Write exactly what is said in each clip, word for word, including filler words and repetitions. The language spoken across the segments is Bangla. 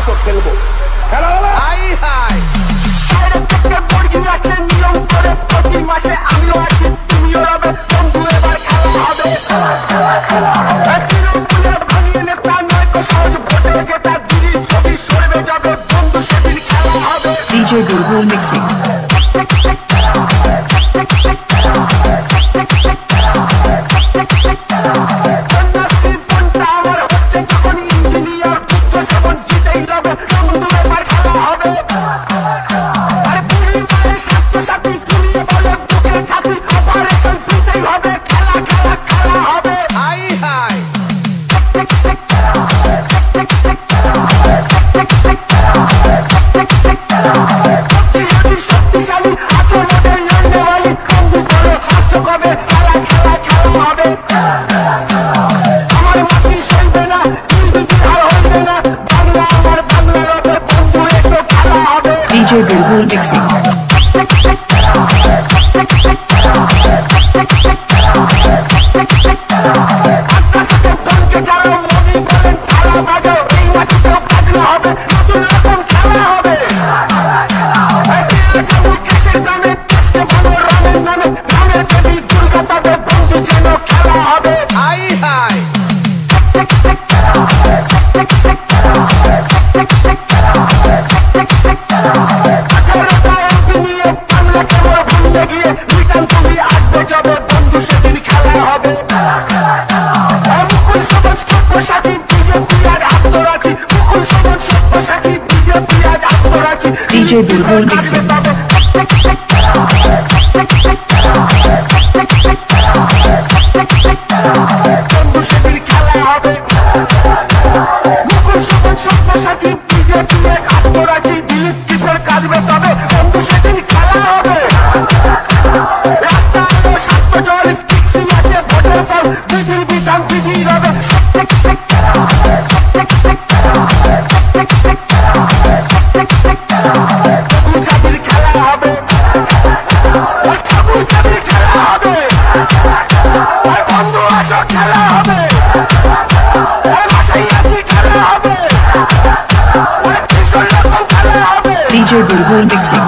দুটো খেলবো। খেলা হবে হাই হাই মুরগি আসছে নিয়ম করে প্রতি মাসে আমিও আছি তুমিও হবে বন্ধু এবার খেলা হবে খেলা হবে তৃণমূলের ভাঙিয়ে নেতা নয় তো সহজ ভোটে যেটা দিদি ছবি সরবে যাবে বন্ধু সেদিন খেলা হবে। DJ Bulbul mixing Bulbul mixing DJ Bulbul mixing DJ Bulbul mixing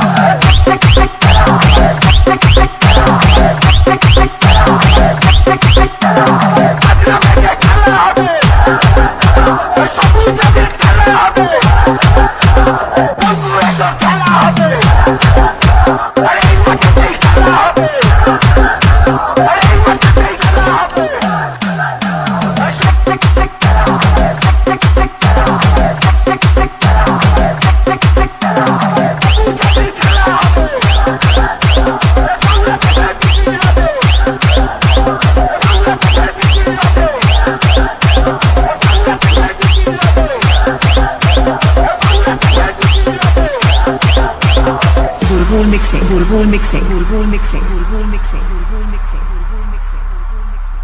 mixing, bulbul mixing, bulbul mixing, bulbul mixing, bulbul mixing, bulbul mixing, bulbul mixing.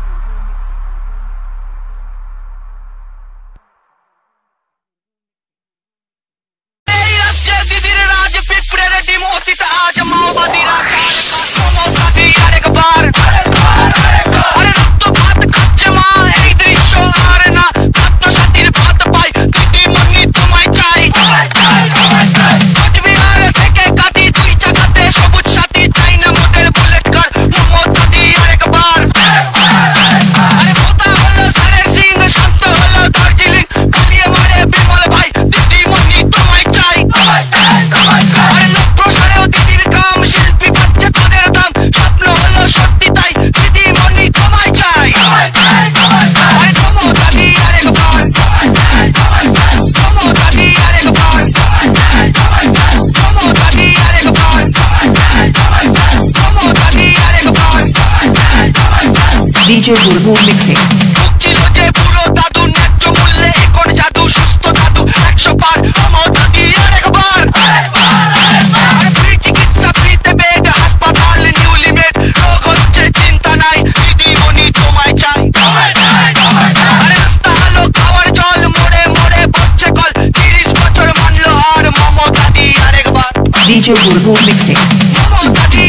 Hey, Raja, Didi, Raja, Pipre, Reddy, Moti, Taj, Mahabadi, Raja, Momo, Dadi, Arek Bar, Are Ratto, Baat, Kachma, Ei Drisho, Arena, Ratto, Shatir, Baat, Pai, Didi, Mani, Tumai, Chai, Kachbihar, Theke, Kati, Tui, Chakate, Shobuj, Shati, China, Model, Bullet Car, Momo, Dadi, Arek Bar, Are Bhota, Holo, Sarer Singh, Shanto, Holo, Darjeeling, Kaliye, Mare, Bimal, Bhai, Didi, Mani, Tumai, Chai, Are Lok, Proshare, Didi, Kam, Shilpi, Bachcha, Tader, Dam, Shapno, Holo, Shakti, Tai, Didi, Mani, Tumai, Chai, Are Momo, Dadi, Arek Bar, Momo, Dadi, Arek Bar, Momo, Dadi, Arek Bar, Momo, Dadi, Arek Bar. DJ Bulbul mixing ছিল যে পুরো দাদু ন্যায্য মূল্যে এখন জাদু সুস্থ দাদু একশো বার মোমো দাদি আরেকবার আর ফ্রি চিকিৎসা ফ্রিতে বেড হাসপাতাল নিউ লিমিট রোগ হচ্ছে চিন্তা নাই দিদি মনি তোমায় চাই আর রাস্তা আলো খাওয়ার জল মোড়ে মোড়ে বসছে কল তিরিশ বছর মানলো আর মোমো দাদি আরেকবার ডিজে বুলবুল মিক্সিং মোমো দাদি